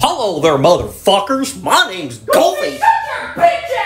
Hello there, motherfuckers. My name's Goldie. Shut your bitch